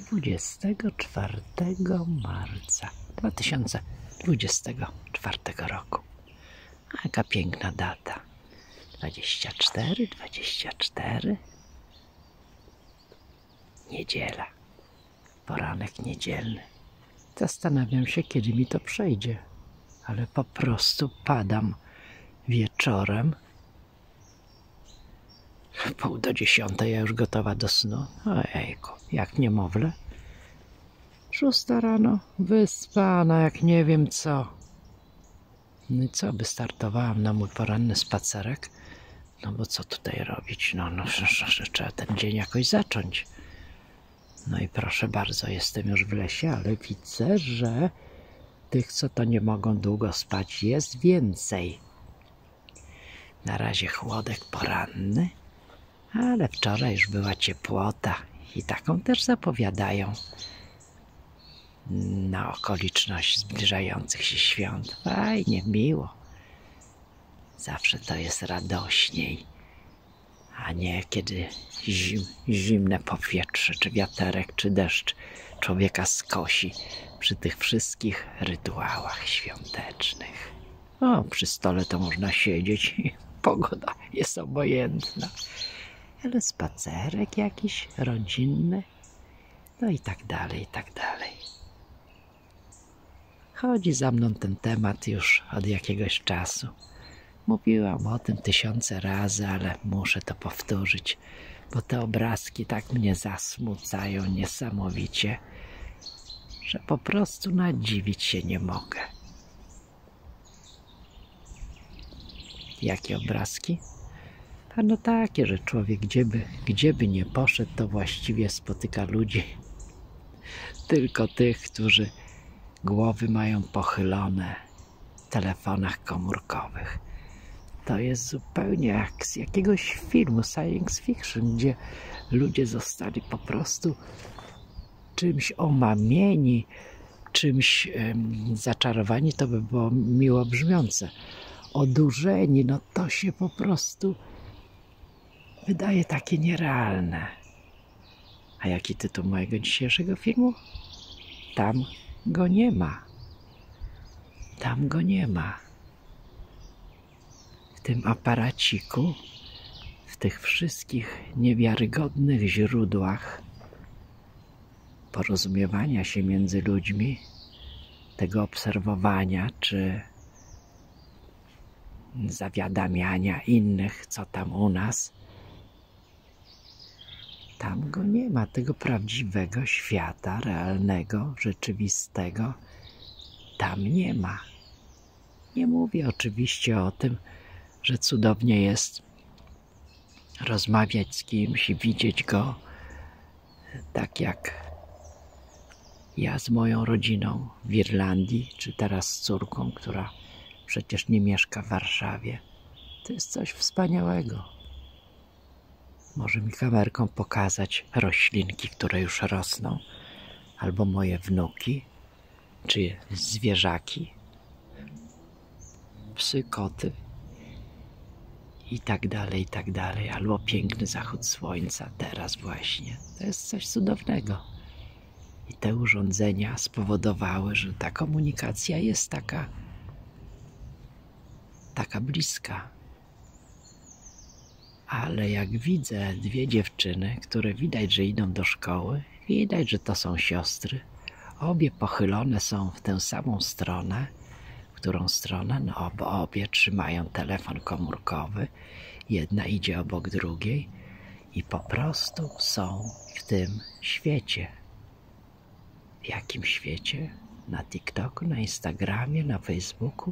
24 marca 2024 roku. A jaka piękna data. 24. Niedziela. Poranek niedzielny. Zastanawiam się, kiedy mi to przejdzie. Ale po prostu padam wieczorem. 9:30, ja już gotowa do snu. Ojejku, jak niemowlę. 6 rano, wyspana jak nie wiem co. No i co, wystartowałam na mój poranny spacerek. No bo co tutaj robić? No, trzeba ten dzień jakoś zacząć. No i proszę bardzo, jestem już w lesie, ale widzę, że tych, co to nie mogą długo spać, jest więcej. Na razie chłodek poranny, ale wczoraj już była ciepłota i taką też zapowiadają na okoliczność zbliżających się świąt. Fajnie, miło. Zawsze to jest radośniej, a nie kiedy zimne powietrze, czy wiaterek, czy deszcz człowieka skosi przy tych wszystkich rytuałach świątecznych. O, przy stole to można siedzieć i pogoda jest obojętna. Ale spacerek jakiś rodzinny, no i tak dalej, i tak dalej. Chodzi za mną ten temat już od jakiegoś czasu. Mówiłam o tym 1000 razy, ale muszę to powtórzyć, bo te obrazki tak mnie zasmucają niesamowicie, że po prostu nadziwić się nie mogę. Jakie obrazki? No takie, że człowiek gdzie by nie poszedł, to właściwie spotyka ludzi, tylko tych, którzy głowy mają pochylone w telefonach komórkowych. To jest zupełnie jak z jakiegoś filmu science fiction, gdzie ludzie zostali po prostu czymś omamieni, czymś zaczarowani, to by było miło brzmiące. Odurzeni, no to się po prostu wydaje takie nierealne. A jaki tytuł mojego dzisiejszego filmu? Tam go nie ma. Tam go nie ma. W tym aparaciku, w tych wszystkich niewiarygodnych źródłach porozumiewania się między ludźmi, tego obserwowania czy zawiadamiania innych, co tam u nas, tam go nie ma, tego prawdziwego świata, realnego, rzeczywistego, tam nie ma. Nie mówię oczywiście o tym, że cudownie jest rozmawiać z kimś i widzieć go tak jak ja z moją rodziną w Irlandii, czy teraz z córką, która przecież nie mieszka w Warszawie. To jest coś wspaniałego. Może mi kamerką pokazać roślinki, które już rosną, albo moje wnuki, czy zwierzaki, psy, koty i tak dalej, albo piękny zachód słońca teraz właśnie. To jest coś cudownego. I te urządzenia spowodowały, że ta komunikacja jest taka bliska. Ale jak widzę 2 dziewczyny, które widać, że idą do szkoły, widać, że to są siostry, obie pochylone są w tę samą stronę, w którą stronę? No, bo obie trzymają telefon komórkowy, jedna idzie obok drugiej i po prostu są w tym świecie. W jakim świecie? Na TikToku, na Instagramie, na Facebooku?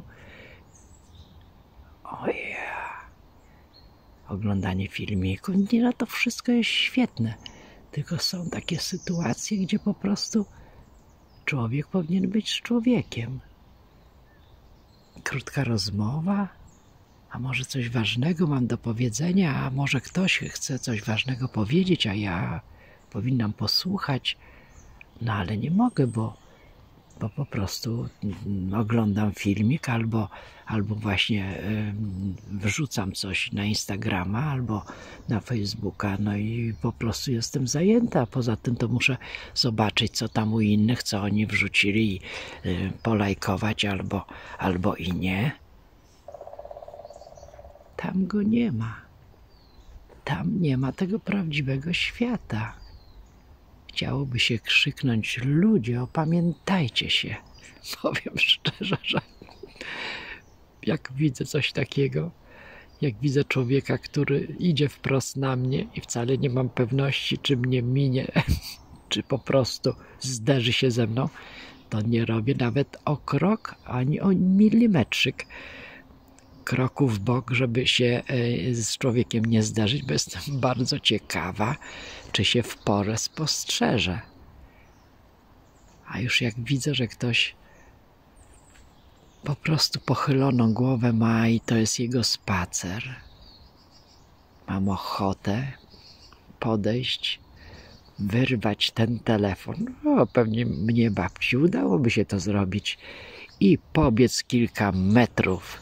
Ojej. Oglądanie filmików, nie, no to wszystko jest świetne. Tylko są takie sytuacje, gdzie po prostu człowiek powinien być z człowiekiem. Krótka rozmowa, a może coś ważnego mam do powiedzenia, a może ktoś chce coś ważnego powiedzieć, a ja powinnam posłuchać. No ale nie mogę, bo bo po prostu oglądam filmik albo właśnie wrzucam coś na Instagrama albo na Facebooka, no i po prostu jestem zajęta. Poza tym to muszę zobaczyć, co tam u innych, co oni wrzucili i polajkować albo i nie. Tam go nie ma. Tam nie ma tego prawdziwego świata. Chciałoby się krzyknąć: ludzie, opamiętajcie się. Powiem szczerze, że jak widzę coś takiego, jak widzę człowieka, który idzie wprost na mnie i wcale nie mam pewności, czy mnie minie, czy po prostu zderzy się ze mną, to nie robię nawet o krok, ani o milimetrzyk kroku w bok, żeby się z człowiekiem nie zderzyć, bo jestem bardzo ciekawa, czy się w porę spostrzeże. A już jak widzę, że ktoś po prostu pochyloną głowę ma i to jest jego spacer, mam ochotę podejść, wyrwać ten telefon. O, pewnie mnie babci udałoby się to zrobić i pobiec kilka metrów.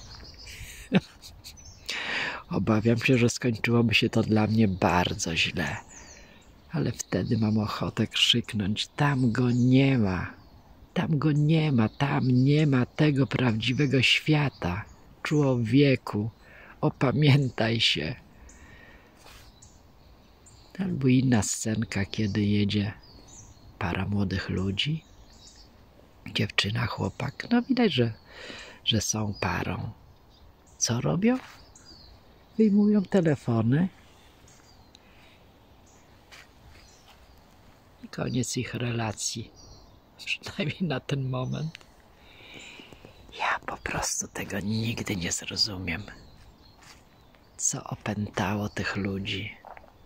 Obawiam się, że skończyłoby się to dla mnie bardzo źle. Ale wtedy mam ochotę krzyknąć: tam go nie ma. Tam go nie ma. Tam nie ma tego prawdziwego świata. Człowieku, opamiętaj się. Albo inna scenka, kiedy jedzie para młodych ludzi. Dziewczyna, chłopak. No widać, że są parą. Co robią? Wyjmują telefony i koniec ich relacji. Przynajmniej na ten moment. Ja po prostu tego nigdy nie zrozumiem. Co opętało tych ludzi.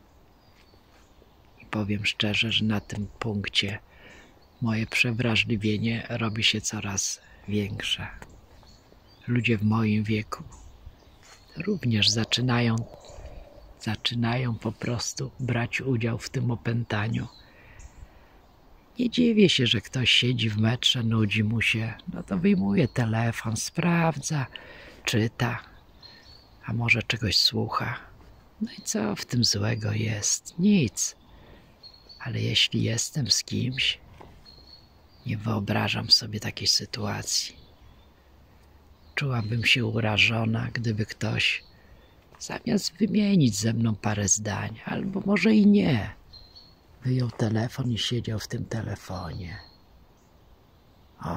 I powiem szczerze, że na tym punkcie moje przewrażliwienie robi się coraz większe. Ludzie w moim wieku również zaczynają po prostu brać udział w tym opętaniu. Nie dziwię się, że ktoś siedzi w metrze, nudzi mu się, no to wyjmuje telefon, sprawdza, czyta, a może czegoś słucha. No i co w tym złego jest? Nic. Ale jeśli jestem z kimś, nie wyobrażam sobie takiej sytuacji. Czułabym się urażona, gdyby ktoś zamiast wymienić ze mną parę zdań, albo może i nie, wyjął telefon i siedział w tym telefonie. O,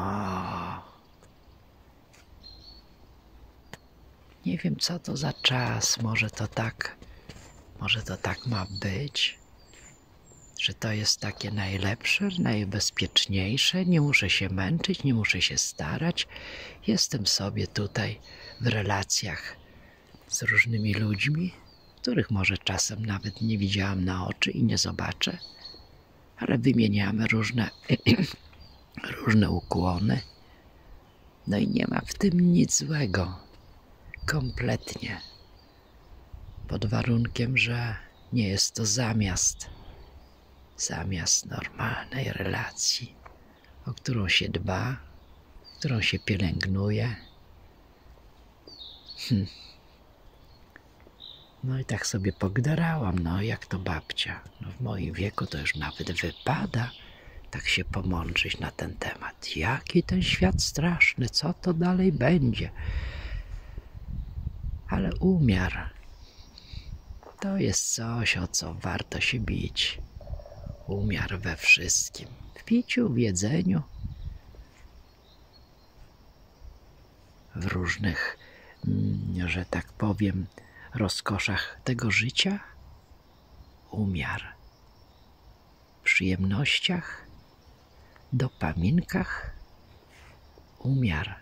nie wiem, co to za czas. Może to tak ma być, że to jest takie najlepsze, najbezpieczniejsze. Nie muszę się męczyć, nie muszę się starać. Jestem sobie tutaj w relacjach z różnymi ludźmi, których może czasem nawet nie widziałam na oczy i nie zobaczę, ale wymieniamy różne ukłony. No i nie ma w tym nic złego. Kompletnie. Pod warunkiem, że nie jest to zamiast normalnej relacji, o którą się dba, którą się pielęgnuje. No i tak sobie pogdarałam, no jak to babcia. No w moim wieku to już nawet wypada tak się pomądrzyć na ten temat. Jaki ten świat straszny, co to dalej będzie? Ale umiar to jest coś, o co warto się bić. Umiar we wszystkim. W piciu, w jedzeniu, w różnych, że tak powiem, rozkoszach tego życia. Umiar. W przyjemnościach, dopaminkach. Umiar.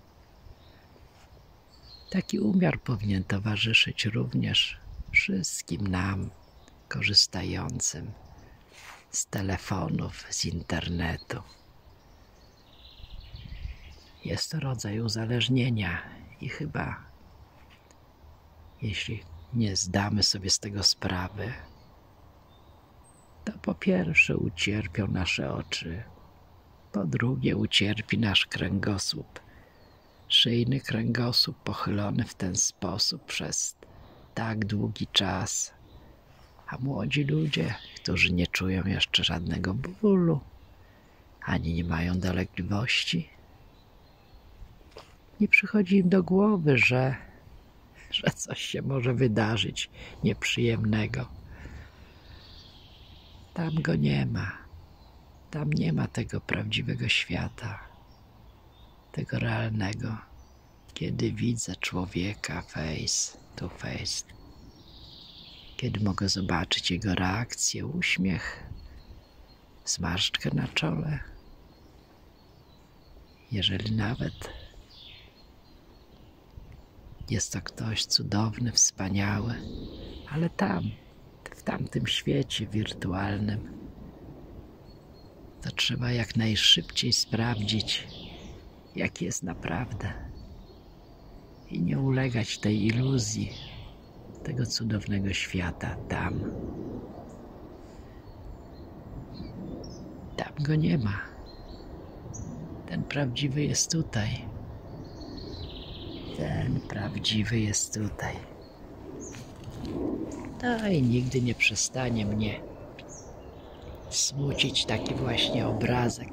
Taki umiar powinien towarzyszyć również wszystkim nam korzystającym z telefonów, z internetu. Jest to rodzaj uzależnienia i chyba, jeśli nie zdamy sobie z tego sprawy, to po pierwsze ucierpią nasze oczy, Po drugie, ucierpi nasz kręgosłup. Szyjny kręgosłup pochylony w ten sposób przez tak długi czas. A młodzi ludzie, którzy nie czują jeszcze żadnego bólu, ani nie mają dolegliwości, nie przychodzi im do głowy, że coś się może wydarzyć nieprzyjemnego. Tam go nie ma. Tam nie ma tego prawdziwego świata, tego realnego, kiedy widzę człowieka face to face, kiedy mogę zobaczyć jego reakcję, uśmiech, zmarszczkę na czole. Jeżeli nawet jest to ktoś cudowny, wspaniały, ale tam, w tamtym świecie wirtualnym, to trzeba jak najszybciej sprawdzić, jaki jest naprawdę i nie ulegać tej iluzji tego cudownego świata tam. Tam go nie ma. Ten prawdziwy jest tutaj. Ten prawdziwy jest tutaj. No i nigdy nie przestanie mnie smucić taki właśnie obrazek,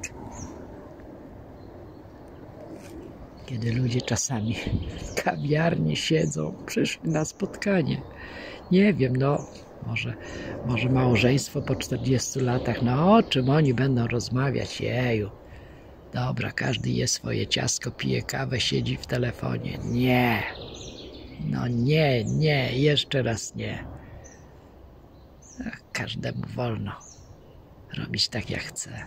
kiedy ludzie czasami w kawiarni siedzą, przyszli na spotkanie. Nie wiem, może małżeństwo po 40 latach, o czym oni będą rozmawiać? Jeju, dobra, każdy je swoje ciastko, pije kawę, siedzi w telefonie. Nie, nie, jeszcze raz nie. Każdemu wolno robić tak, jak chce.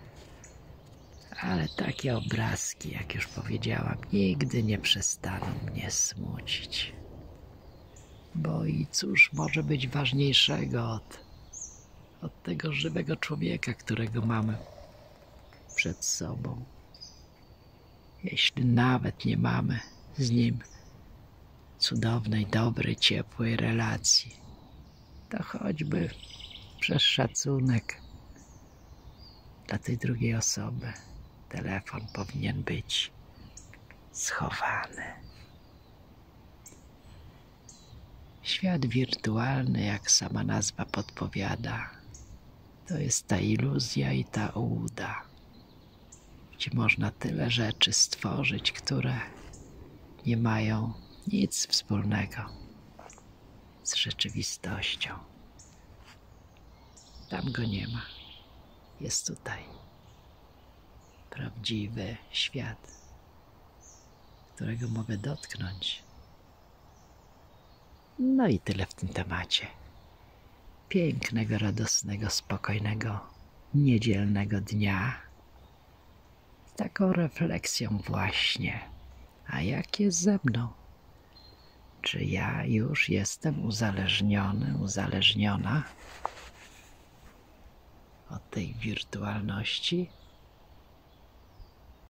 Ale takie obrazki, jak już powiedziałam, nigdy nie przestaną mnie smucić. Bo i cóż może być ważniejszego od tego żywego człowieka, którego mamy przed sobą. Jeśli nawet nie mamy z nim cudownej, dobrej, ciepłej relacji, to choćby przez szacunek dla tej drugiej osoby telefon powinien być schowany. Świat wirtualny, jak sama nazwa podpowiada, to jest ta iluzja i ta ułuda, gdzie można tyle rzeczy stworzyć, które nie mają nic wspólnego z rzeczywistością. Tam go nie ma. Jest tutaj prawdziwy świat, którego mogę dotknąć. No i tyle w tym temacie. Pięknego, radosnego, spokojnego, niedzielnego dnia. Z taką refleksją właśnie. A jak jest ze mną? Czy ja już jestem uzależniony, uzależniona od tej wirtualności?